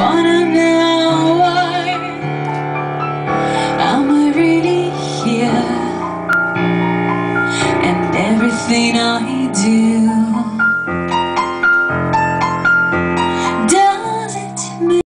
wanna know why am I really here, and everything I do